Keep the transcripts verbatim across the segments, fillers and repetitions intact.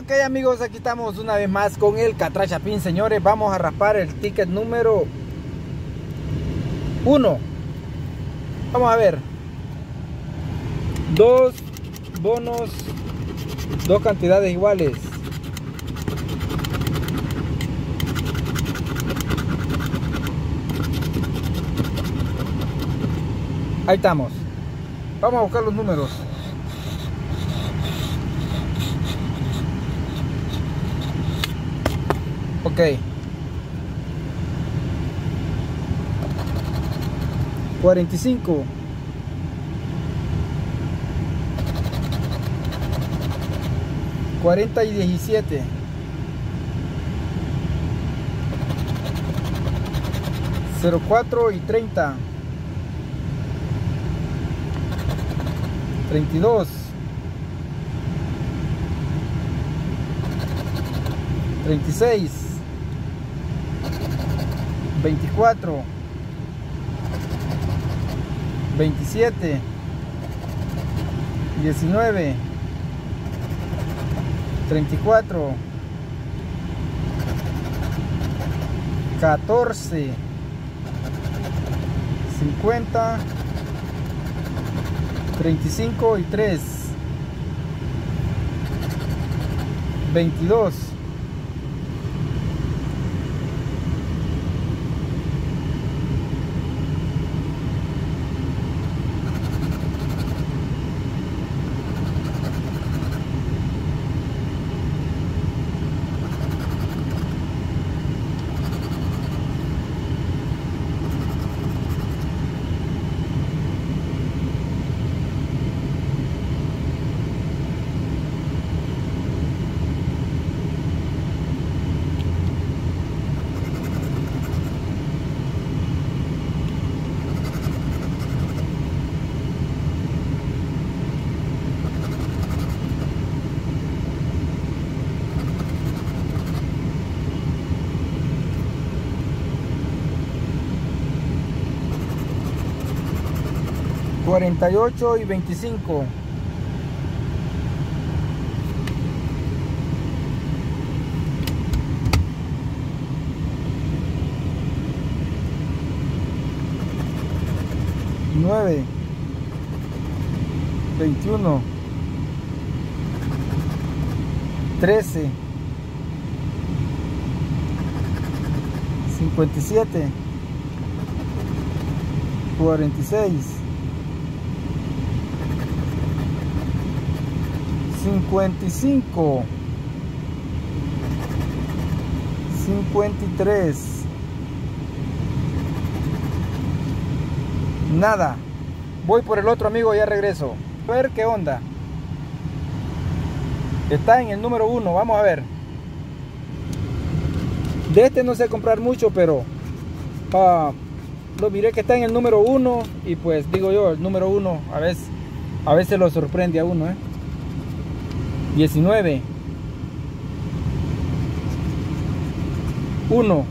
Ok amigos, aquí estamos una vez más con el Catracha Pin, señores. Vamos a raspar el ticket número uno. Vamos a ver. Dos bonos, dos cantidades iguales. Ahí estamos. Vamos a buscar los números. Ok. cuarenta y cinco. cuarenta y diecisiete. cero cuatro y treinta. treinta y dos. treinta y seis. veinticuatro. veintisiete. diecinueve. treinta y cuatro. catorce. cincuenta. treinta y cinco y tres. veintidós. cuarenta y ocho y veinticinco. nueve. veintiuno. trece. cincuenta y siete. cuarenta y seis. cincuenta y cinco. cincuenta y tres. Nada. Voy por el otro amigo, ya regreso. A ver qué onda. Está en el número uno, vamos a ver. De este no sé comprar mucho, pero uh, lo miré que está en el número uno. Y pues digo yo, el número uno a veces, a veces lo sorprende a uno, ¿eh? diecinueve. uno.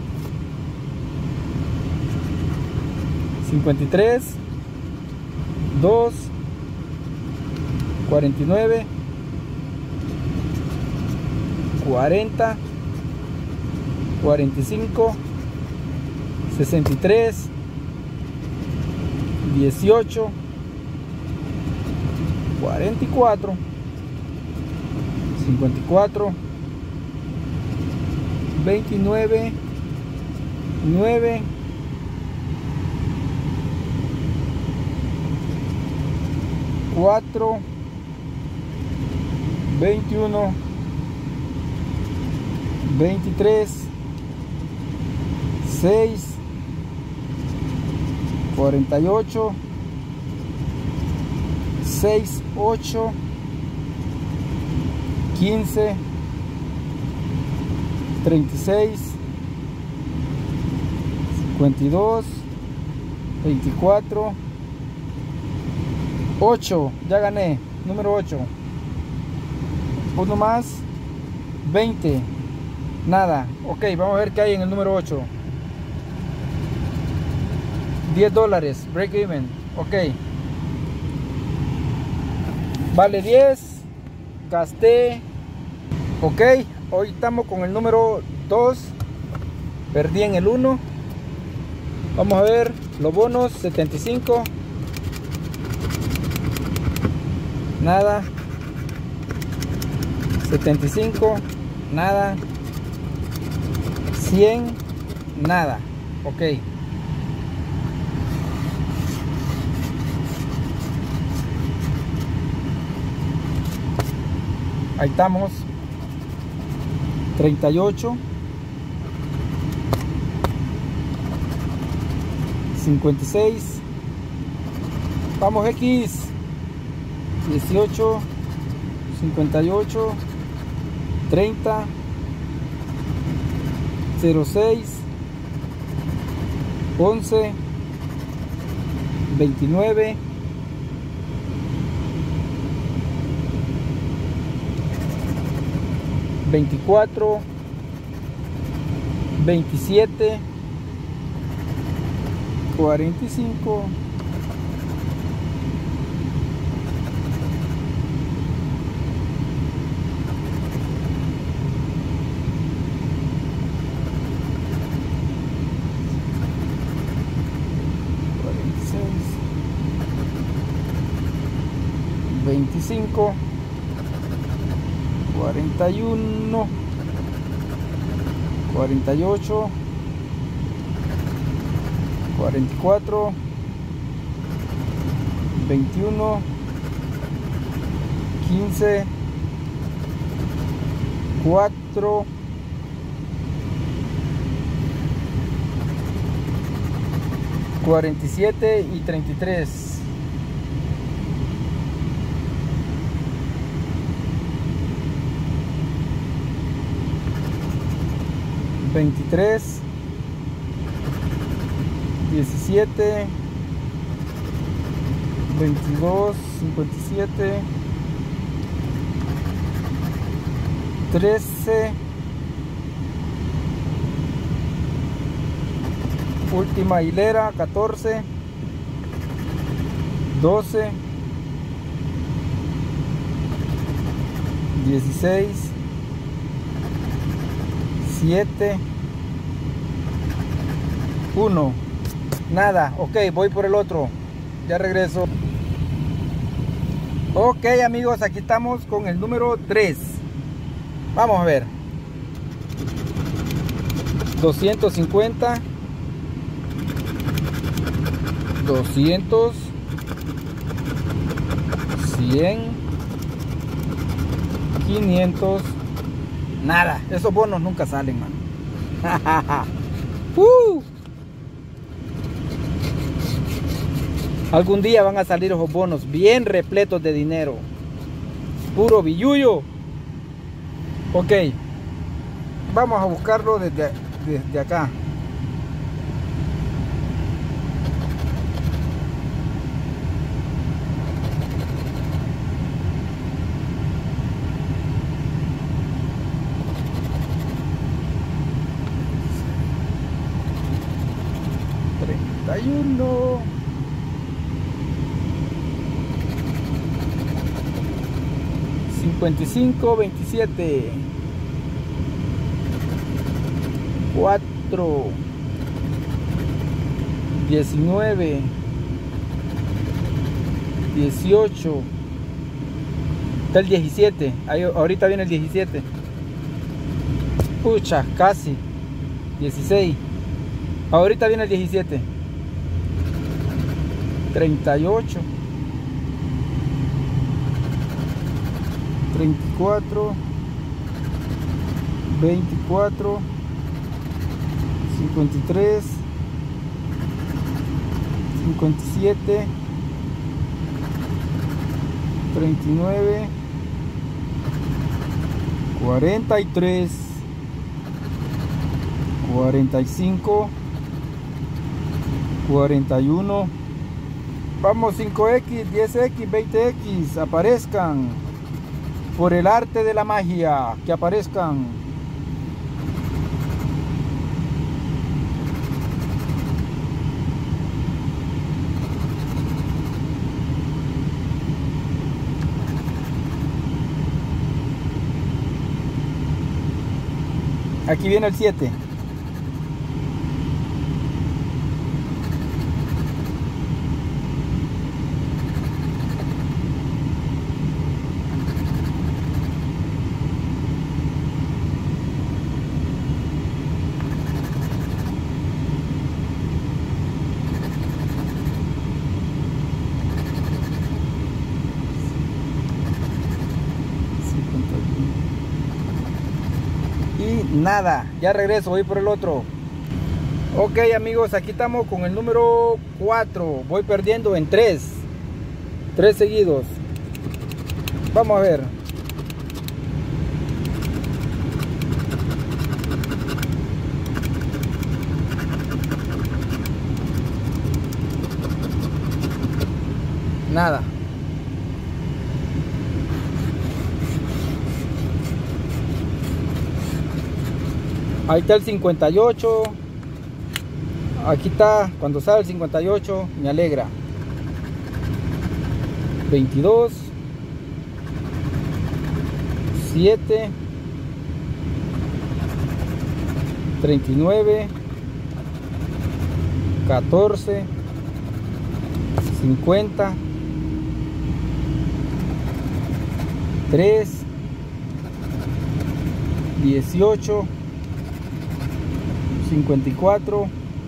cincuenta y tres. dos. cuarenta y nueve. cuarenta. cuarenta y cinco. sesenta y tres. dieciocho. cuarenta y cuatro. cincuenta y cuatro. veintinueve. nueve. cuatro. veintiuno. veintitrés. seis. cuarenta y ocho. seis. ocho. quince. treinta y seis. cincuenta y dos. veinticuatro. ocho. Ya gané. Número ocho. Uno más. veinte. Nada. Ok, vamos a ver qué hay en el número ocho. diez dólares. Break even. Ok. Vale diez. Gasté Ok, hoy estamos con el número dos. Perdí en el uno. Vamos a ver los bonos. Setenta y cinco. Nada. Setenta y cinco. Nada. Cien. Nada. Ok. Ahí estamos. Treinta y ocho. Cincuenta y seis. Vamos X. Dieciocho. Cincuenta y ocho. Treinta. Cero seis. Once. Veintinueve. Veinticuatro. Veintisiete. Cuarenta y cinco. Cuarenta y seis. Veinticinco. Cuarenta y uno. Cuarenta y ocho. Cuarenta y cuatro. Veintiuno. Quince. Cuatro. Cuarenta y siete y treinta y tres. Veintitrés. Diecisiete. Veintidós. Cincuenta y siete. Trece. Última hilera. Catorce. Doce. Dieciséis. Siete. Uno. Nada. Ok, voy por el otro. Ya regreso. Ok, amigos, aquí estamos con el número tres. Vamos a ver. doscientos cincuenta. doscientos. cien. quinientos. Nada. Esos bonos nunca salen, man. uh. Algún día van a salir esos bonos bien repletos de dinero. Puro billullo. Ok. Vamos a buscarlo desde, desde acá. treinta y uno. cincuenta y cinco, veintisiete. cuatro. diecinueve. dieciocho. Está el diecisiete. Ahí, ahorita viene el diecisiete. Pucha, casi. dieciséis. Ahorita viene el diecisiete. treinta y ocho. treinta y cuatro. veinticuatro. cincuenta y tres. cincuenta y siete. treinta y nueve. cuarenta y tres. cuarenta y cinco. cuarenta y uno. Vamos, cinco equis, diez equis, veinte equis, aparezcan. Por el arte de la magia, que aparezcan. Aquí viene el siete. Y nada, ya regreso, voy por el otro. Ok amigos, aquí estamos con el número cuatro. Voy perdiendo en tres. tres seguidos. Vamos a ver. Nada. Ahí está el cincuenta y ocho. Aquí está, cuando sale el cincuenta y ocho, me alegra. veintidós. siete. treinta y nueve. catorce. cincuenta. tres. dieciocho. cincuenta y cuatro,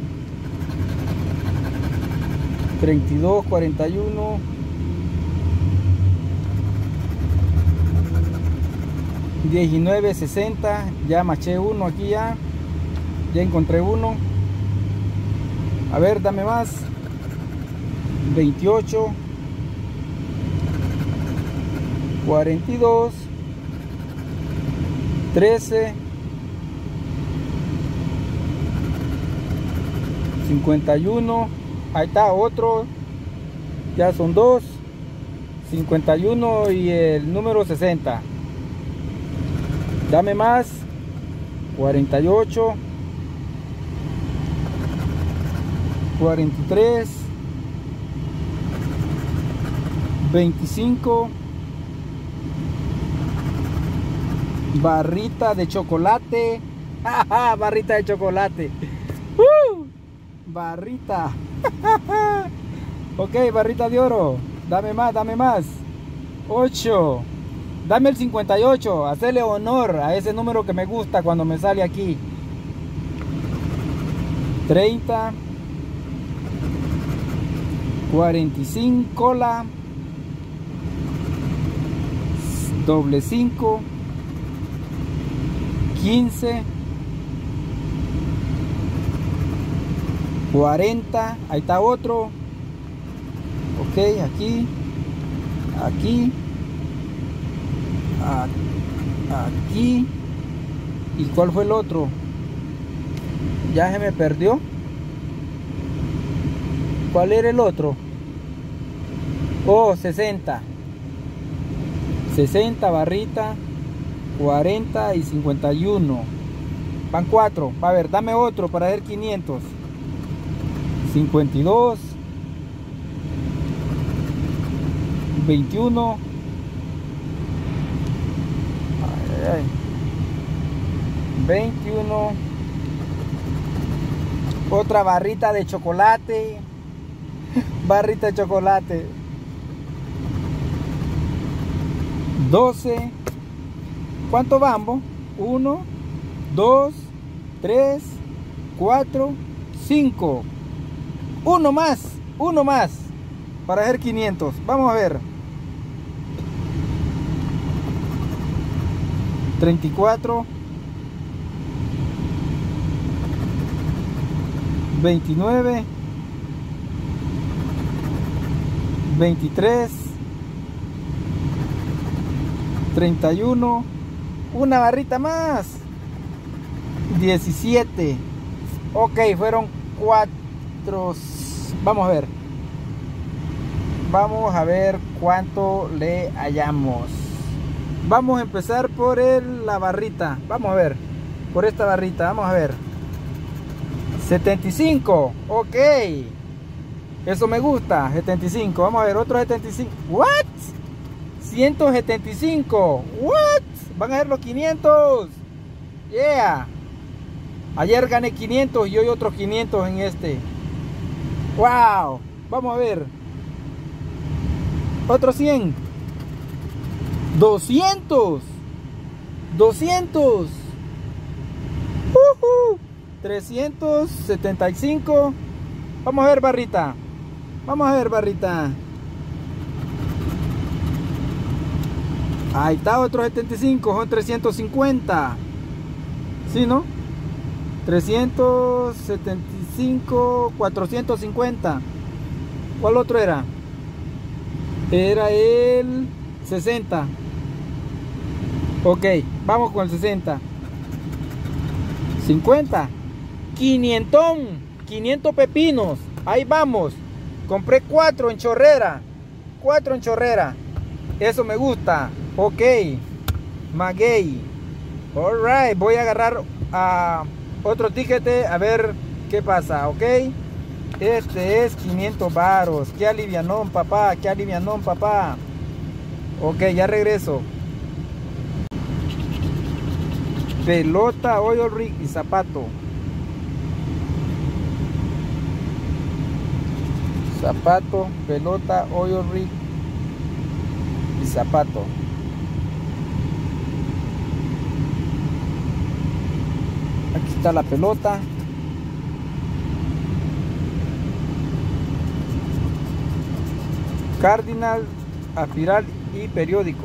treinta y dos, cuarenta y uno, diecinueve, sesenta. Ya maché uno aquí, ya ya encontré uno. A ver, dame más. veintiocho, cuarenta y dos, trece, cincuenta y uno. Ahí está otro, ya son dos. cincuenta y uno y el número sesenta. Dame más. cuarenta y ocho, cuarenta y tres, veinticinco. Barrita de chocolate. Barrita de chocolate. uh. Barrita. Ok, barrita de oro. Dame más, dame más. ocho. Dame el cincuenta y ocho. Hacerle honor a ese número que me gusta cuando me sale aquí. treinta. cuarenta y cinco. La doble cinco. quince. cuarenta, ahí está otro. Ok, aquí, aquí, aquí. ¿Y cuál fue el otro? Ya se me perdió. ¿Cuál era el otro? Oh, sesenta. sesenta, barrita, cuarenta y cincuenta y uno. Van cuatro. A ver, dame otro para ver quinientos. cincuenta y dos, veintiuno, ay, ay, veintiuno, otra barrita de chocolate, barrita de chocolate, doce. ¿Cuánto vamos? uno, dos, tres, cuatro, cinco. Uno más, uno más para hacer quinientos. Vamos a ver. treinta y cuatro, veintinueve, veintitrés, treinta y uno. Una barrita más. diecisiete. Ok, fueron cuatro. Vamos a ver. Vamos a ver cuánto le hallamos. Vamos a empezar por el, la barrita. Vamos a ver. Por esta barrita. Vamos a ver. setenta y cinco. Ok. Eso me gusta. setenta y cinco. Vamos a ver. Otro setenta y cinco. What? ciento setenta y cinco. What? Van a ver los quinientos. Yeah. Ayer gané quinientos y hoy otros quinientos en este. ¡Wow! Vamos a ver. Otros cien. doscientos. doscientos. Uh-huh. trescientos setenta y cinco. Vamos a ver, barrita. Vamos a ver, barrita. Ahí está otro setenta y cinco. Son trescientos cincuenta. ¿Sí, no? trescientos setenta y cinco. cuatrocientos cincuenta. ¿Cuál otro era? Era el sesenta. Ok, vamos con el sesenta. cincuenta. quinientos. quinientos pepinos. Ahí vamos. Compré cuatro en chorrera. cuatro en chorrera. Eso me gusta. Ok. Maguey. Alright. Voy a agarrar a otro ticket a ver qué pasa. Ok. Este es quinientos varos. Qué alivianón, papá. Qué alivianón, papá. Ok, ya regreso. Pelota, oil rig y zapato. Zapato, pelota, oil rig y zapato. Aquí está la pelota. Cardinal, aspiral y periódico.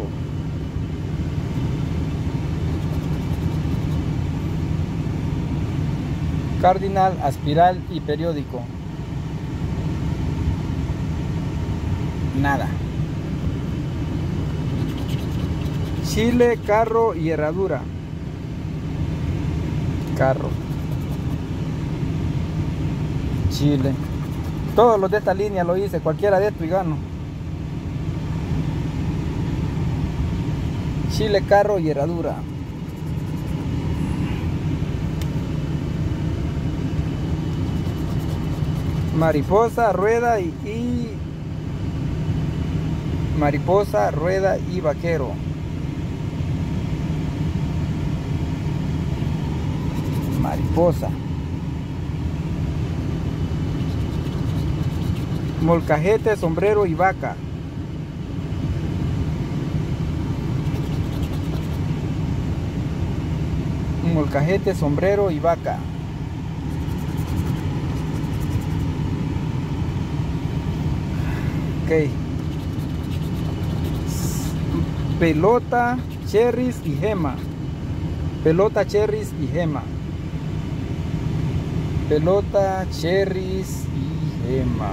Cardinal, aspiral y periódico. Nada. Chile, carro y herradura. Carro. Chile. Todos los de esta línea lo hice. Cualquiera de estos y gano. Chile, carro y herradura. Mariposa, rueda y, y mariposa, rueda y vaquero. Mariposa. Molcajete, sombrero y vaca. Molcajete, sombrero y vaca. Ok. Pelota, cherries y gema. Pelota, cherries y gema. Pelota, cherries y gema.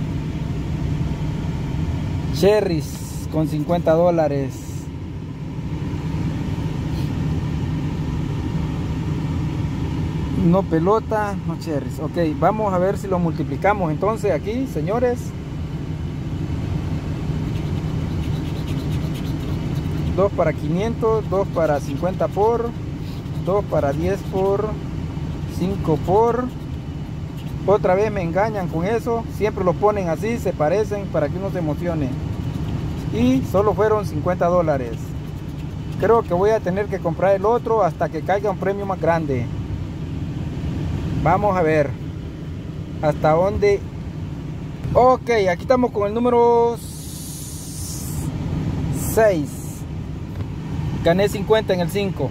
Cherries con cincuenta dólares. No pelota, no cherries. Ok, vamos a ver si lo multiplicamos entonces aquí, señores. dos para quinientos, dos para cincuenta por, dos para diez por, cinco por. Otra vez me engañan con eso. Siempre lo ponen así, se parecen para que uno se emocione. Y solo fueron cincuenta dólares. Creo que voy a tener que comprar el otro hasta que caiga un premio más grande. Vamos a ver hasta dónde. Ok, aquí estamos con el número seis. Gané cincuenta en el cinco.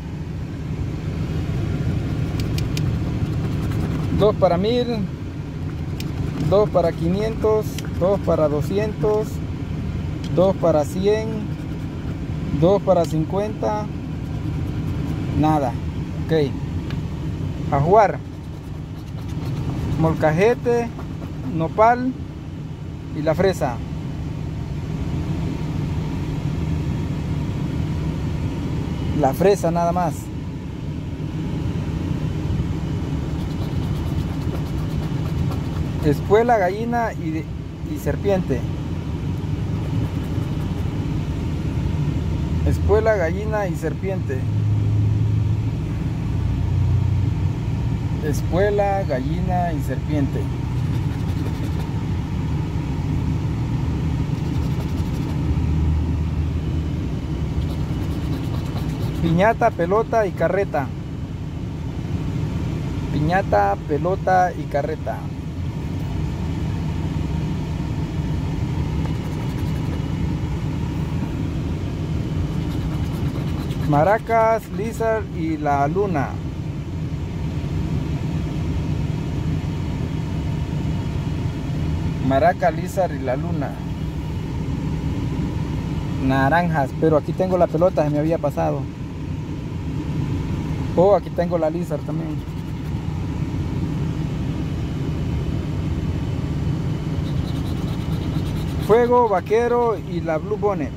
dos para mil, dos para quinientos, dos para doscientos, dos para cien, dos para cincuenta. Nada. Ok. A jugar. Molcajete, nopal y la fresa. La fresa nada más. Espuela, gallina y, de, y serpiente. Espuela, gallina y serpiente. Espuela, gallina y serpiente. Piñata, pelota y carreta. Piñata, pelota y carreta. Maracas, Lizard y la luna. Maraca, Lizard y la luna. Naranjas, pero aquí tengo la pelota, se me había pasado. Oh, aquí tengo la Lizard también. Fuego, vaquero y la Blue Bonnet.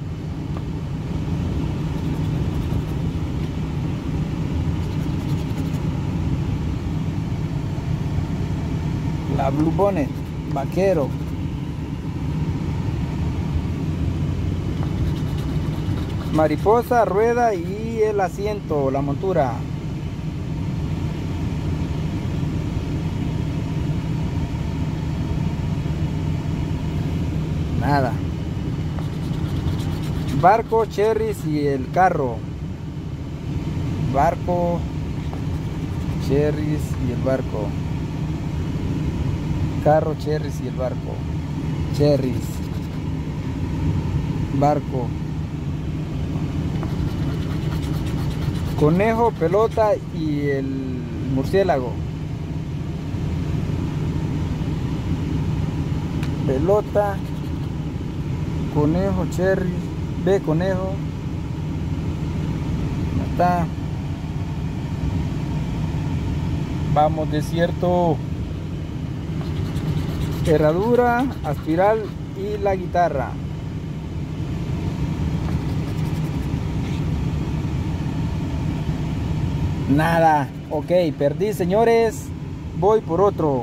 La Blue Bonnet, vaquero. Mariposa, rueda y el asiento, la montura. Nada. Barco, cherries y el carro. Barco, cherries y el barco. Carro, cherries y el barco. Cherries. Barco. Conejo, pelota y el murciélago. Pelota. Conejo, cherries. Ve, conejo. Ya está. Vamos, desierto. Herradura, aspiral y la guitarra. Nada. Ok, perdí, señores. Voy por otro.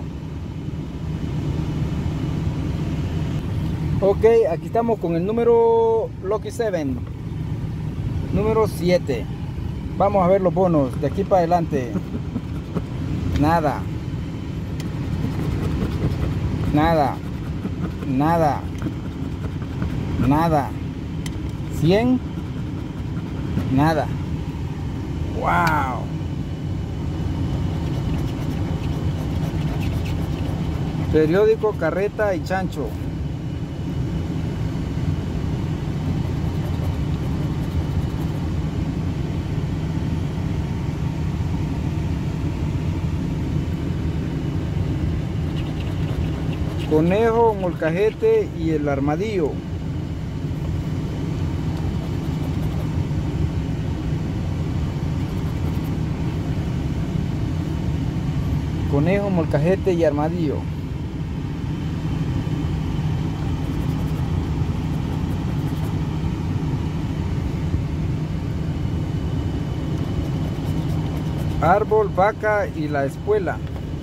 Ok, aquí estamos con el número Lucky siete. Número siete. Vamos a ver los bonos de aquí para adelante. Nada. Nada. Nada. Nada. cien. Nada. Wow. Periódico, carreta y chancho. Conejo, molcajete y el armadillo. Conejo, molcajete y armadillo. Árbol, vaca y la espuela.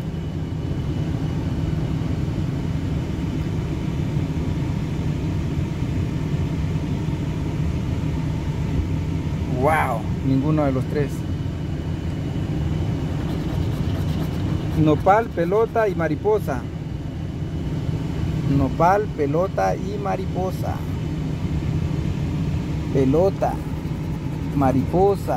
Wow, ninguno de los tres. Nopal, pelota y mariposa. Nopal, pelota y mariposa. Pelota, mariposa.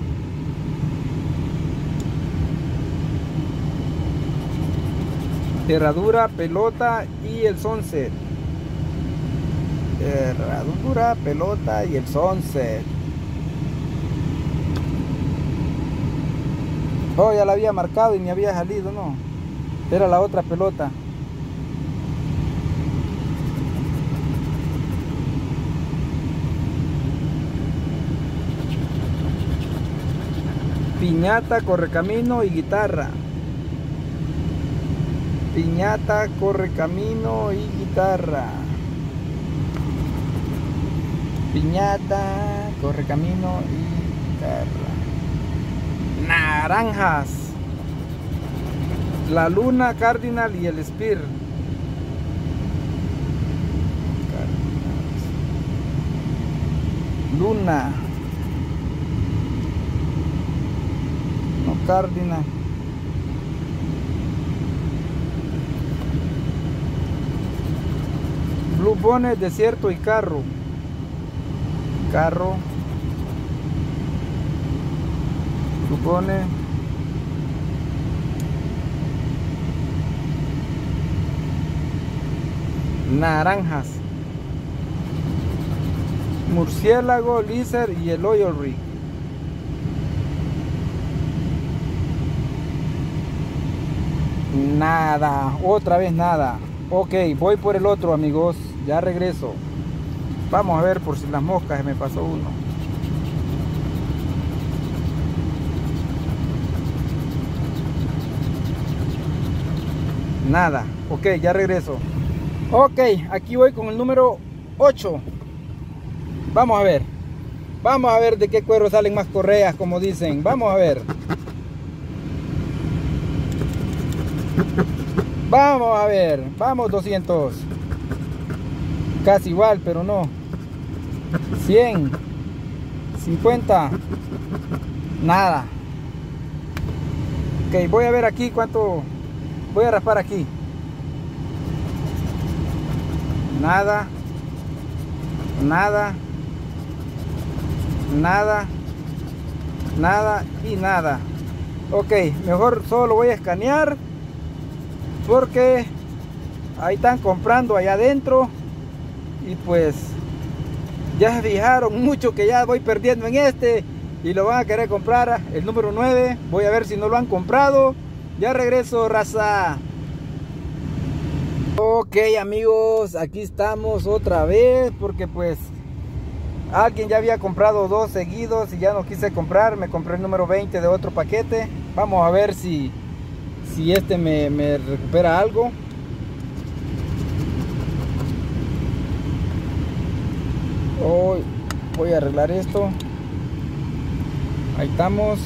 Herradura, pelota y el sunset. Herradura, pelota y el sunset. Oh, ya la había marcado y me había salido, ¿no? Era la otra pelota. Piñata, correcamino y guitarra. Piñata, correcamino y guitarra. Piñata, correcamino y guitarra. Naranjas. La luna, cardinal y el spear. Luna. No, cardinal. Blue Bonnet, desierto y carro. Carro. Blue Bonnet. naranjas, murciélago, lizard y el oil rig. Nada, otra vez nada. Ok, voy por el otro, amigos, ya regreso. Vamos a ver por si las moscas, se me pasó uno. Nada, ok, ya regreso. Ok, aquí voy con el número ocho. Vamos a ver. Vamos a ver de qué cuero salen más correas, como dicen. Vamos a ver. Vamos a ver. Vamos, doscientos. Casi igual, pero no. cien. cincuenta. Nada. Ok, voy a ver aquí cuánto. Voy a raspar aquí. Nada. Nada. Nada. Nada y nada. Ok, mejor solo voy a escanear, porque ahí están comprando allá adentro. Y pues ya se fijaron mucho que ya voy perdiendo en este y lo van a querer comprar. El número nueve, voy a ver si no lo han comprado. Ya regreso, raza. Ok, amigos, aquí estamos otra vez, porque pues alguien ya había comprado dos seguidos y ya no quise comprar. Me compré el número veinte de otro paquete. Vamos a ver si si este me, me recupera algo. Hoy voy a arreglar esto. Ahí estamos.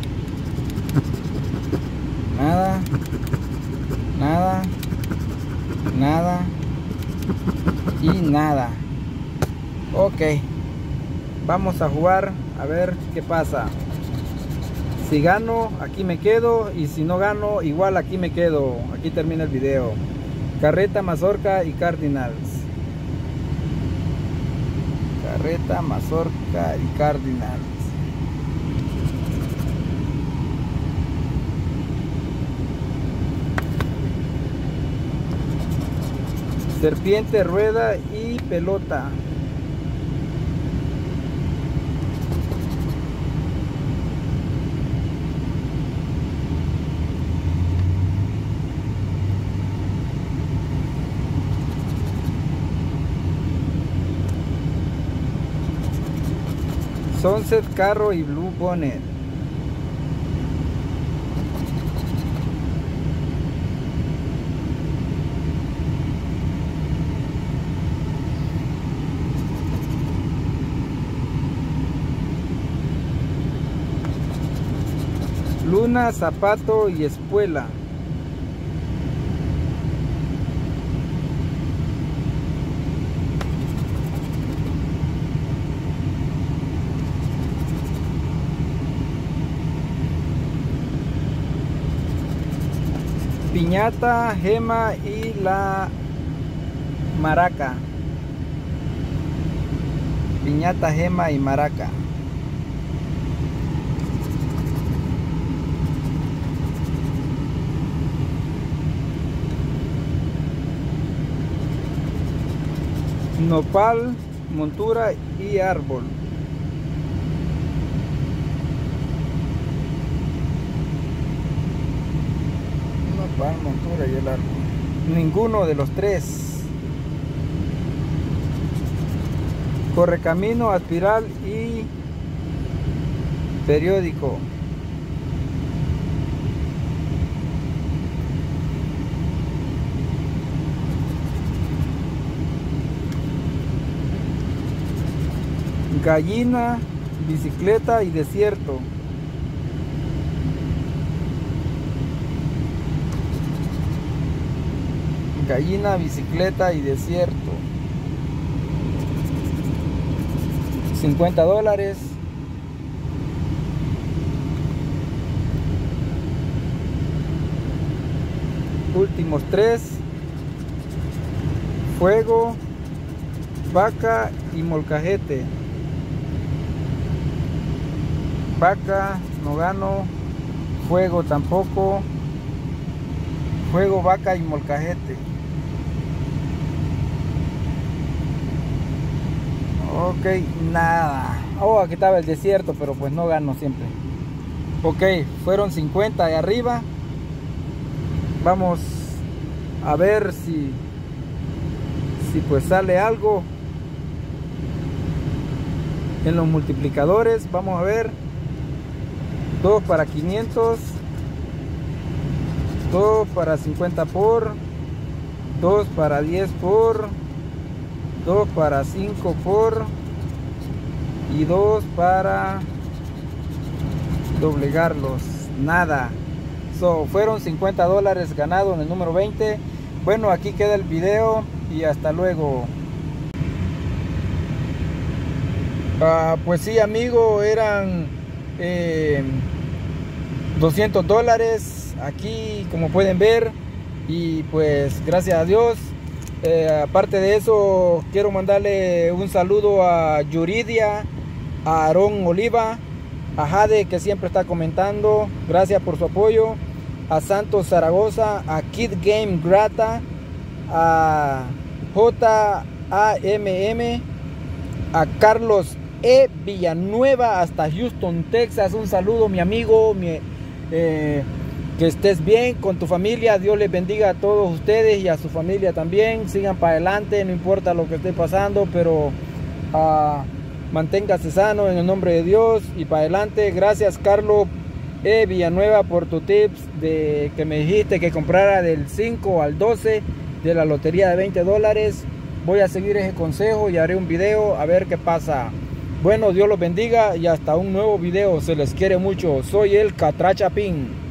Nada. Nada. Nada. Y nada. Ok. Vamos a jugar a ver qué pasa. Si gano, aquí me quedo. Y si no gano, igual aquí me quedo. Aquí termina el video. Carreta, mazorca y cardinals. Carreta, mazorca y cardinals. Serpiente, rueda y pelota. Sunset, carro y blue bonnet. Luna, zapato y espuela. Piñata, gema y la maraca. Piñata, gema y maraca. Nopal, montura y árbol. Nopal, montura y el árbol. Ninguno de los tres. Correcamino, aspiral y periódico. Gallina, bicicleta y desierto. Gallina, bicicleta y desierto. cincuenta dólares. Últimos tres. Fuego, vaca y molcajete. Vaca, no gano. Fuego tampoco. Fuego, vaca y molcajete. Ok, nada. Oh, aquí estaba el desierto, pero pues no gano siempre. Ok, fueron cincuenta de arriba. Vamos a ver si si pues sale algo en los multiplicadores. Vamos a ver. Dos para quinientos, dos para cincuenta por, dos para diez por, dos para cinco por y dos para doblegarlos. Nada. So, fueron cincuenta dólares ganados en el número veinte. Bueno, aquí queda el video y hasta luego. Uh, pues sí, amigo, eran eh, doscientos dólares aquí, como pueden ver, y pues gracias a Dios. Eh, aparte de eso, quiero mandarle un saludo a Yuridia, a Aarón Oliva, a Jade, que siempre está comentando, gracias por su apoyo, a Santos Zaragoza, a Kid Game Grata, a J A M M, a Carlos E Villanueva hasta Houston, Texas. Un saludo, mi amigo, mi, eh, que estés bien con tu familia. Dios les bendiga a todos ustedes y a su familia también. Sigan para adelante, no importa lo que esté pasando, pero uh, manténgase sano en el nombre de Dios y para adelante. Gracias, Carlos E Villanueva, por tu tips de que me dijiste que comprara del cinco al doce de la lotería de veinte dólares. Voy a seguir ese consejo y haré un video a ver qué pasa. Bueno, Dios los bendiga y hasta un nuevo video. Se les quiere mucho. Soy el Catrachapín.